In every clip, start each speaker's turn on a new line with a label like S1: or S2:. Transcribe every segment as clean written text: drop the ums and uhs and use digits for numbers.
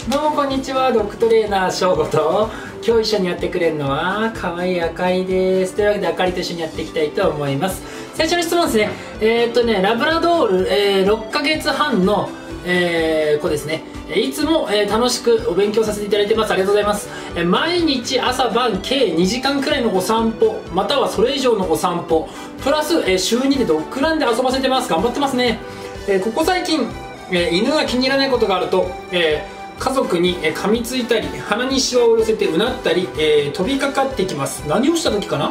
S1: どうもこんにちは、ドッグトレーナー翔吾と今日一緒にやってくれるのは可愛いあかりです。というわけであかりと一緒にやっていきたいと思います。最初の質問ですね。ラブラドール、6ヶ月半の、子ですね。いつも、楽しくお勉強させていただいてます。ありがとうございます。毎日朝晩計2時間くらいのお散歩またはそれ以上のお散歩プラス、週2でドッグランで遊ばせてます。頑張ってますね。ここ最近、犬が気に入らないことがあると、家族に噛みついたり鼻にシワを寄せてうなったり、飛びかかってきます。何をした時かな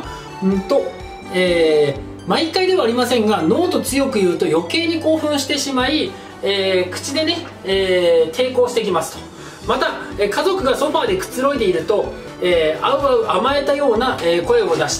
S1: 毎回ではありませんがノーと強く言うと余計に興奮してしまい、口でね、抵抗してきますと。また、家族がソファーでくつろいでいると、あうあう甘えたような、声を出して、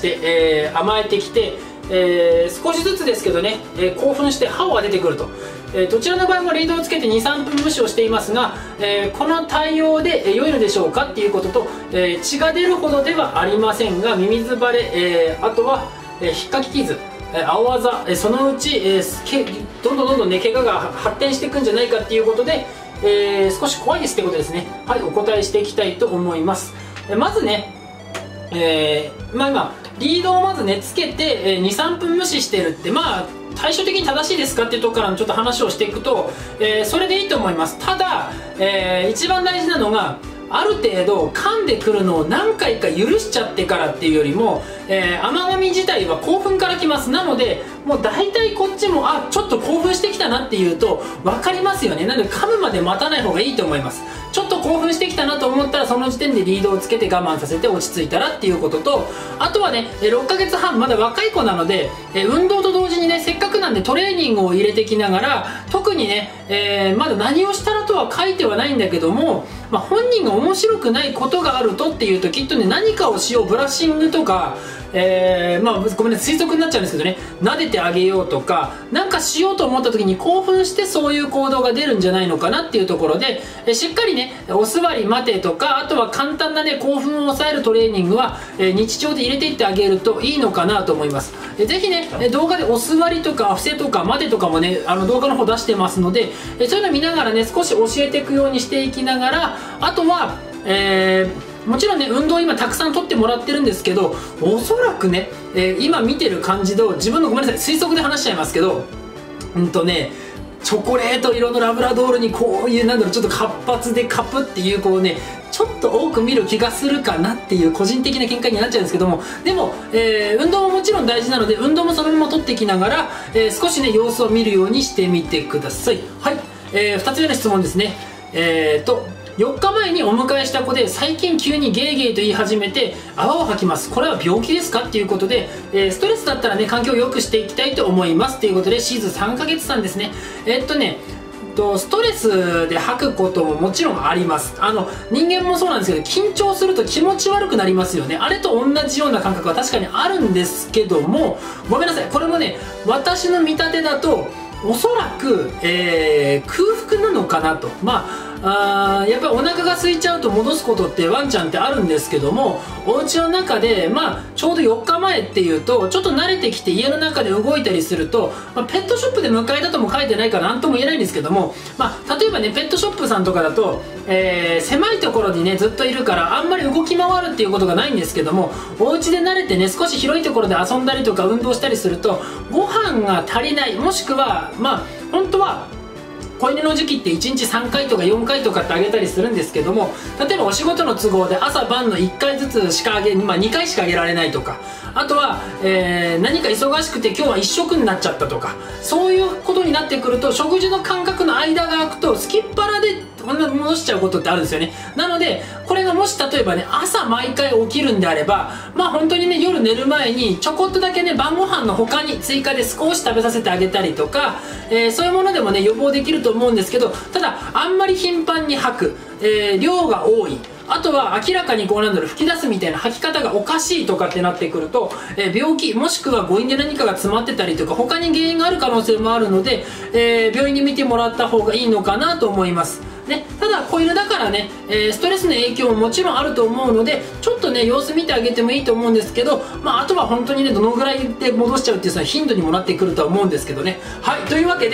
S1: 甘えてきて、少しずつですけどね、興奮して歯を当ててくると。どちらの場合もリードをつけて 2,3 分無視をしていますが、この対応で良いのでしょうかっていうことと、血が出るほどではありませんがミミズバレ、あとは、引っかき傷、青あざ、そのうち、どんどんね怪我が発展していくんじゃないかっていうことで、少し怖いですってことですね。はい、お答えしていきたいと思います。まずね、今リードをまずねつけて、23分無視してるって、対照的に正しいですかっていうところからちょっと話をしていくと、それでいいと思います。ただ、一番大事なのがある程度噛んでくるのを何回か許しちゃってからっていうよりも、甘噛み自体は興奮からきます。なのでもう大体こっちもちょっと興奮してきたなっていうと分かりますよね。なので噛むまで待たない方がいいと思います。ちょっと興奮してきたなと思ったらその時点でリードをつけて我慢させて落ち着いたらっていうことと、あとはね6ヶ月半まだ若い子なので、運動と同時にねせっかくなんでトレーニングを入れてきながら、特にね、まだ何をしたらとは書いてはないんだけども、本人が面白くないことがあるとっていうときっとね何かをしよう、ブラッシングとか、ごめんね推測になっちゃうんですけどね、撫でてあげようとかなんかしようと思った時に興奮してそういう行動が出るんじゃないのかなっていうところで、しっかりねお座り待てとか、あとは簡単なね興奮を抑えるトレーニングは、日常で入れていってあげるといいのかなと思います。ぜひね動画でお座りとか伏せとか待てとかもね動画の方出してますので、そういうの見ながらね少し教えていくようにしていきながら、あとはもちろんね運動今たくさん取ってもらってるんですけど、おそらくね、今見てる感じで自分のごめんなさい推測で話しちゃいますけど、チョコレート色のラブラドールにこういうちょっと活発でカプっていうこうねちょっと多く見る気がするかなっていう個人的な見解になっちゃうんですけども、でも、運動ももちろん大事なので運動もそのまま取っていきながら、少しね様子を見るようにしてみてください。はい、2つ目の質問ですね。4日前にお迎えした子で最近急にゲーゲーと言い始めて泡を吐きます。これは病気ですかっていうことで、ストレスだったらね環境を良くしていきたいと思いますということで、シーズン3ヶ月さんですね。ストレスで吐くことももちろんあります。人間もそうなんですけど緊張すると気持ち悪くなりますよね。あれと同じような感覚は確かにあるんですけども、ごめんなさい、これもね私の見立てだとおそらく、空腹なのかなと。やっぱりお腹が空いちゃうと戻すことってワンちゃんってあるんですけども、お家の中でちょうど4日前っていうとちょっと慣れてきて家の中で動いたりすると、ペットショップで迎えたとも書いてないから何とも言えないんですけども、例えばねペットショップさんとかだと、狭いところにねずっといるからあんまり動き回るっていうことがないんですけども、お家で慣れてね少し広いところで遊んだりとか運動したりするとご飯が足りない、もしくは本当は子犬の時期って1日3回とか4回とかってあげたりするんですけども、例えばお仕事の都合で朝晩の1回ずつしか2回しかあげられないとか、あとは、何か忙しくて今日は1食になっちゃったとか、そういうことになってくると食事の間隔の間が空くとすきっ腹で戻しちゃうことってあるんですよね。なのでこれがもし例えばね朝毎回起きるんであれば、本当にね夜寝る前にちょこっとだけね晩ご飯の他に追加で少し食べさせてあげたりとか、そういうものでもね予防できると思うんですけど、ただあんまり頻繁に吐く、量が多い、あとは明らかに吹き出すみたいな吐き方がおかしいとかってなってくると、病気もしくは誤飲で何かが詰まってたりとか他に原因がある可能性もあるので、病院に見てもらった方がいいのかなと思いますね。ただ子犬だからね、ストレスの影響ももちろんあると思うのでちょっとね様子見てあげてもいいと思うんですけど、あとは本当にねどのぐらいで戻しちゃうっていうその頻度にもなってくるとは思うんですけどね。はい、というわけで、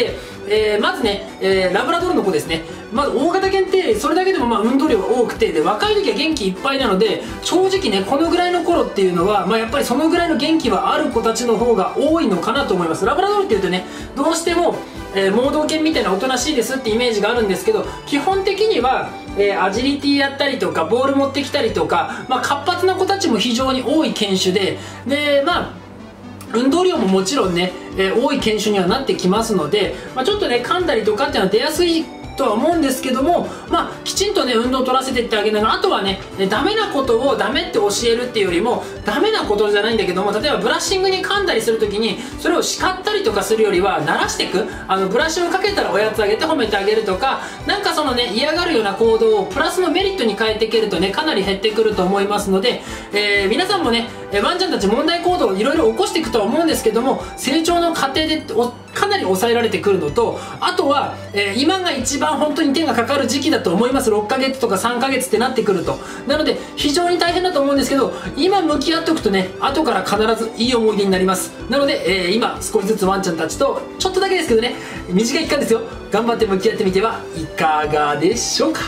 S1: まずね、ラブラドールの子ですね。まず大型犬ってそれだけでも運動量が多くて、で若い時は元気いっぱいなので、正直ねこのぐらいの頃っていうのは、やっぱりそのぐらいの元気はある子たちの方が多いのかなと思います。ラブラドールっていうとね、どうしても盲導犬みたいなおとなしいですってイメージがあるんですけど、基本的には、アジリティやったりとかボール持ってきたりとか、活発な子たちも非常に多い犬種で、運動量ももちろんね、多い犬種にはなってきますので、ちょっとね噛んだりとかっていうのは出やすいとは思うんですけども、きちんとね運動を取らせていってあげながら、あとはねダメなことをダメって教えるっていうよりも、ダメなことじゃないんだけども、例えばブラッシングに噛んだりするときにそれを叱ったりとかするよりは慣らしていく、ブラシをかけたらおやつあげて褒めてあげるとか、なんかそのね嫌がるような行動をプラスのメリットに変えていけるとねかなり減ってくると思いますので、皆さんもねワンちゃんたち問題行動をいろいろ起こしていくとは思うんですけども、成長の過程でかなり抑えられてくるのと、あとは、今が一番本当に手がかかる時期だと思います。6ヶ月とか3ヶ月ってなってくると、なので非常に大変だと思うんですけど、今向き合っておくとね後から必ずいい思い出になります。なので、今少しずつワンちゃんたちとちょっとだけですけどね、短い期間ですよ、頑張って向き合ってみてはいかがでしょうか。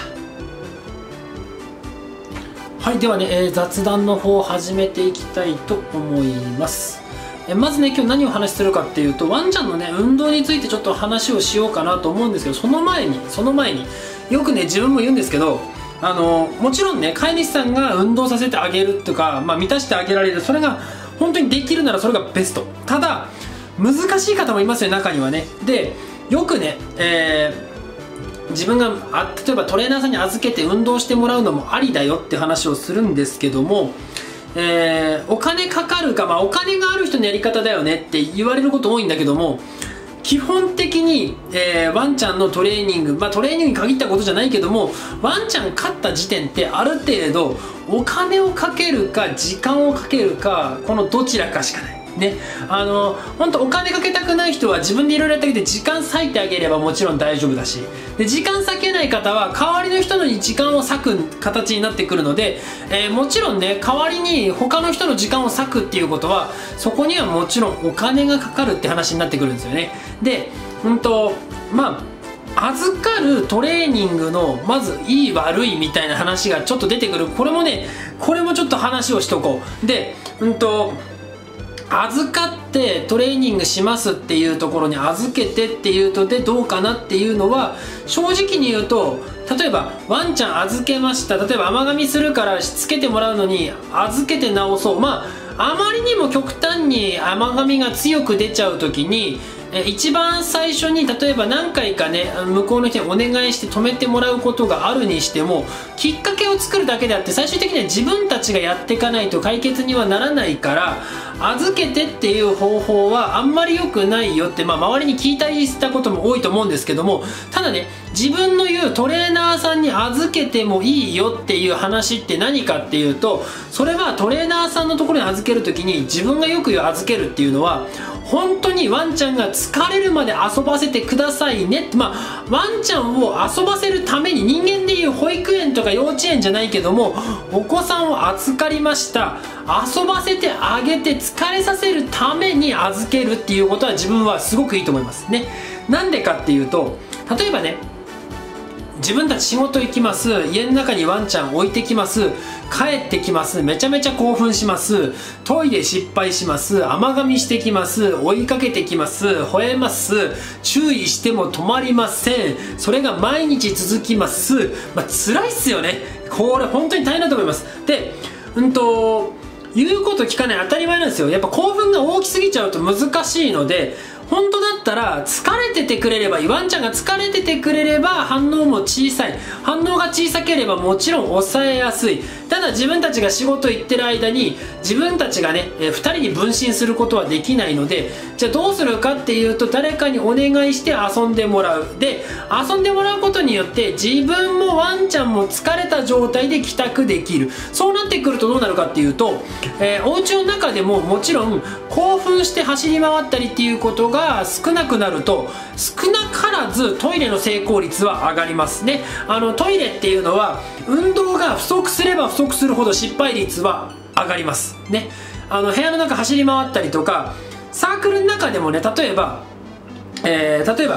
S1: はい、ではね、雑談の方を始めていきたいと思います。まずね今日何を話するかっていうと、ワンちゃんのね運動についてちょっと話をしようかなと思うんですけど、その前によくね自分も言うんですけど、もちろんね飼い主さんが運動させてあげるとか、満たしてあげられる、それが本当にできるならそれがベスト。ただ難しい方もいますよ、中にはね。でよくね、自分が例えばトレーナーさんに預けて運動してもらうのもありだよって話をするんですけども、お金かかるか、お金がある人のやり方だよねって言われること多いんだけども、基本的に、ワンちゃんのトレーニング、トレーニングに限ったことじゃないけども、ワンちゃん勝った時点ってある程度お金をかけるか時間をかけるか、このどちらかしかないね。本当お金かけたくない人は自分でいろいろやってあげて時間割いてあげればもちろん大丈夫だし、で時間割けない方は代わりの人に時間を割く形になってくるので、もちろんね代わりに他の人の時間を割くっていうことは、そこにはもちろんお金がかかるって話になってくるんですよね。で預かるトレーニングのまずいい悪いみたいな話がちょっと出てくる。これもちょっと話をしとこう。で預かってトレーニングしますっていうところに預けてっていうとでどうかなっていうのは、正直に言うと、例えばワンちゃん預けました、例えば甘噛みするからしつけてもらうのに預けて直そう、あまりにも極端に甘噛みが強く出ちゃう時に、一番最初に例えば何回かね向こうの人にお願いして止めてもらうことがあるにしても、きっかけを作るだけであって、最終的には自分たちがやっていかないと解決にはならないから、預けてっていう方法はあんまり良くないよって、周りに聞いたりしたことも多いと思うんですけども、ただね自分の言うトレーナーさんに預けてもいいよっていう話って何かっていうと、それはトレーナーさんのところに預けるときに、自分がよく言う預けるっていうのは、本当にワンちゃんが疲れるまで遊ばせてくださいねって、ワンちゃんを遊ばせるために、人間でいう保育園とか幼稚園じゃないけども、お子さんを預かりました、遊ばせてあげて疲れさせるために預けるっていうことは自分はすごくいいと思いますね。なんでかっていうと、例えばね自分たち仕事行きます、家の中にワンちゃん置いてきます、帰ってきます、めちゃめちゃ興奮します、トイレ失敗します、甘噛みしてきます、追いかけてきます、吠えます、注意しても止まりません、それが毎日続きます。辛いっすよね。これ本当に大変だと思います。で言うこと聞かない当たり前なんですよ。やっぱ興奮が大きすぎちゃうと難しいので、本当だったら疲れててくれればいい。ワンちゃんが疲れててくれれば反応も小さい。反応が小さければもちろん抑えやすい。ただ自分たちが仕事行ってる間に自分たちがね2人に分身することはできないので、じゃあどうするかっていうと、誰かにお願いして遊んでもらう。で遊んでもらうことによって自分もワンちゃんも疲れた状態で帰宅できる。そうなってくるとどうなるかっていうと、お家の中でももちろん興奮して走り回ったりっていうことが少なくなると、少なからずトイレの成功率は上がりますね。トイレっていうのは運動が不足すれば不足するほど失敗率は上がりますね。部屋の中走り回ったりとか、サークルの中でもね、例えば普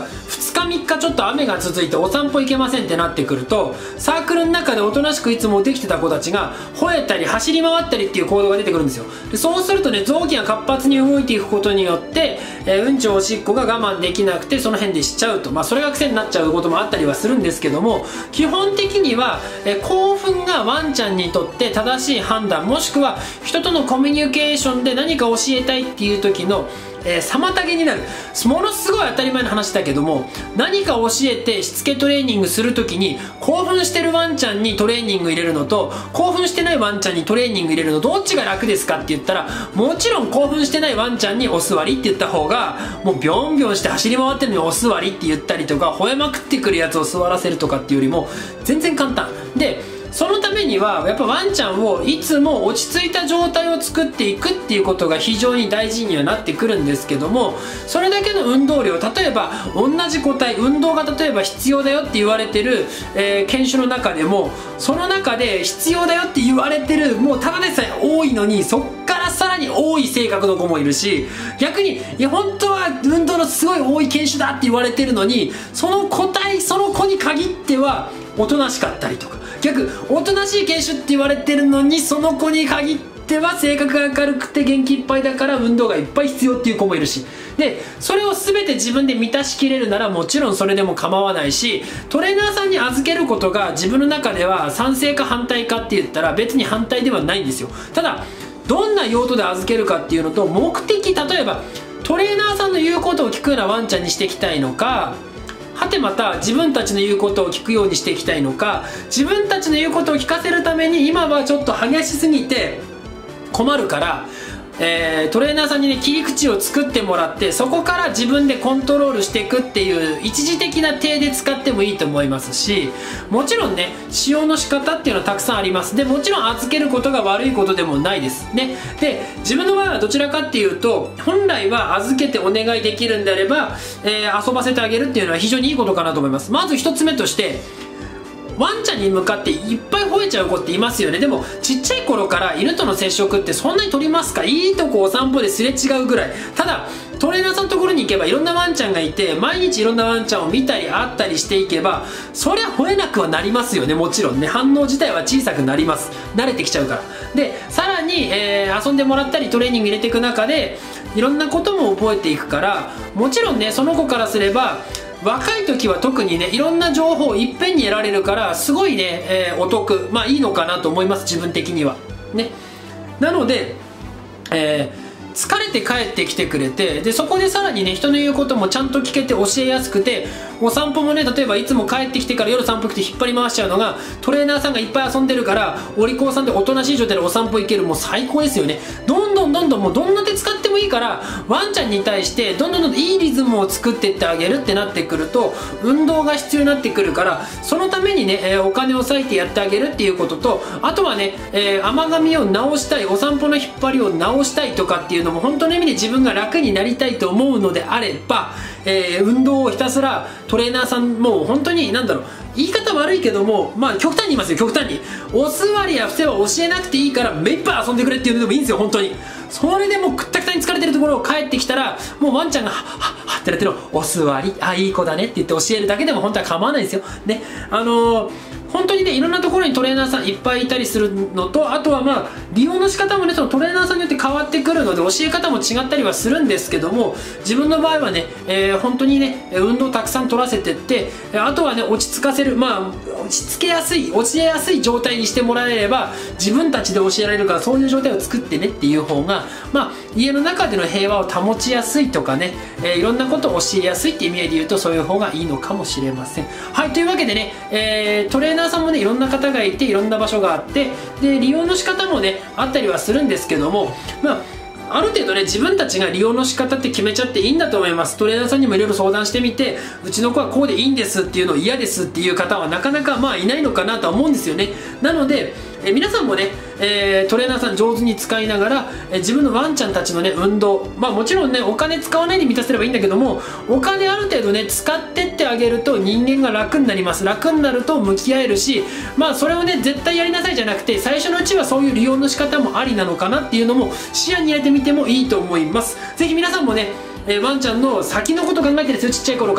S1: 2日3日ちょっと雨が続いてお散歩行けませんってなってくると、サークルの中でおとなしくいつもできてた子たちが吠えたり走り回ったりっていう行動が出てくるんですよ。でそうするとね、臓器が活発に動いていくことによって、うんちおしっこが我慢できなくてその辺でしちゃうと、それが癖になっちゃうこともあったりはするんですけども、基本的には、興奮がワンちゃんにとって正しい判断、もしくは人とのコミュニケーションで何か教えたいっていう時の妨げになる、ものすごい当たり前の話だけども、何か教えてしつけトレーニングする時に興奮してるワンちゃんにトレーニング入れるのと興奮してないワンちゃんにトレーニング入れるのどっちが楽ですかって言ったら、もちろん興奮してないワンちゃんにお座りって言った方が、もうビョンビョンして走り回ってるのにお座りって言ったりとか、吠えまくってくるやつを座らせるとかっていうよりも全然簡単で、そのためにはやっぱワンちゃんをいつも落ち着いた状態を作っていくっていうことが非常に大事にはなってくるんですけども、それだけの運動量、例えば同じ個体運動が例えば必要だよって言われてる、犬種の中でも、その中で必要だよって言われてるもうただでさえ多いのに、そっからさらに多い性格の子もいるし、逆にいや本当は運動のすごい多い犬種だって言われてるのに、その個体その子に限ってはおとなしかったりとか、逆おとなしい犬種って言われてるのにその子に限っては性格が明るくて元気いっぱいだから運動がいっぱい必要っていう子もいるし、でそれを全て自分で満たしきれるならもちろんそれでも構わないし、トレーナーさんに預けることが自分の中では賛成か反対かって言ったら別に反対ではないんですよ。ただどんな用途で預けるかっていうのと目的、例えばトレーナーさんの言うことを聞くようなワンちゃんにしていきたいのか、はてまた自分たちの言うことを聞くようにしていきたいのか、自分たちの言うことを聞かせるために今はちょっと激しすぎて困るから、トレーナーさんにね切り口を作ってもらって、そこから自分でコントロールしていくっていう一時的な体で使ってもいいと思いますし、もちろんね使用の仕方っていうのはたくさんあります。でもちろん預けることが悪いことでもないですね。で自分の場合はどちらかっていうと、本来は預けてお願いできるんであれば、遊ばせてあげるっていうのは非常にいいことかなと思います。まず一つ目として、ワンちゃんに向かっていっぱい吠えちゃう子っていますよね。でもちっちゃい頃から犬との接触ってそんなに取りますか？いいとこお散歩ですれ違うぐらい。ただトレーナーさんのところに行けばいろんなワンちゃんがいて、毎日いろんなワンちゃんを見たり会ったりしていけば、そりゃ吠えなくはなりますよね。もちろんね、反応自体は小さくなります。慣れてきちゃうから。でさらに、遊んでもらったりトレーニング入れていく中でいろんなことも覚えていくから、もちろんねその子からすれば若い時は特にねいろんな情報をいっぺんに得られるからすごいね、お得、いいのかなと思います、自分的にはね。なので、疲れて帰ってきてくれて、でそこでさらにね人の言うこともちゃんと聞けて教えやすくて、お散歩もね例えばいつも帰ってきてから夜散歩来て引っ張り回しちゃうのが、トレーナーさんがいっぱい遊んでるからお利口さんでおとなしい状態でお散歩行ける、もう最高ですよね。どんどんもうどんな手使ってもいいから、ワンちゃんに対してどんどんいいリズムを作っていってあげるってなってくると、運動が必要になってくるから、そのためにね、お金を割いてやってあげるっていうことと、あとはね、甘噛みを直したい、お散歩の引っ張りを直したいとかっていうのも本当の意味で自分が楽になりたいと思うのであれば、運動をひたすらトレーナーさんもう本当に言い方悪いけども、極端に言いますよ、極端にお座りや伏せは教えなくていいから目いっぱい遊んでくれっていうのでもいいんですよ。本当にそれでもうくったくたに疲れてるところを帰ってきたら、もうワンちゃんがはっはっはってやってるのお座り、いい子だねって言って教えるだけでも本当は構わないですよね。本当にねいろんなところにトレーナーさんいっぱいいたりするのと、あとは利用の仕方もねそのトレーナーさんによって変わってくるので教え方も違ったりはするんですけども、自分の場合はね、本当にね運動たくさん取らせてって、あとはね落ち着かせる、落ち着けやすい教えやすい状態にしてもらえれば自分たちで教えられるから、そういう状態を作ってねっていう方が家の中での平和を保ちやすいとかね、いろんなことを教えやすいっていう意味で言うとそういう方がいいのかもしれません。はい、というわけでね、トレーナーさんもねいろんな方がいていろんな場所があって、で利用の仕方もねあったりはするんですけども、ある程度ね自分たちが利用の仕方って決めちゃっていいんだと思います。トレーナーさんにもいろいろ相談してみて、うちの子はこうでいいんですっていうのを嫌ですっていう方はなかなかいないのかなとは思うんですよね。なので皆さんもね、トレーナーさん上手に使いながら、自分のワンちゃんたちのね運動、もちろんねお金使わないで満たせればいいんだけども、お金ある程度ね使ってってあげると人間が楽になります。楽になると向き合えるし、それをね絶対やりなさいじゃなくて、最初のうちはそういう利用の仕方もありなのかなっていうのも視野に入れてみてもいいと思います。ぜひ皆さんもねワンちゃんの先のこと考えてですよ、ちっちゃい頃から。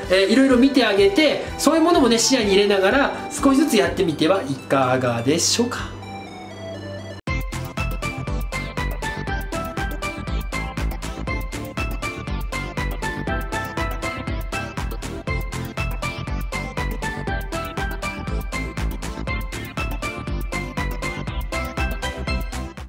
S1: いろいろ見てあげて、そういうものもね視野に入れながら少しずつやってみてはいかがでしょうか。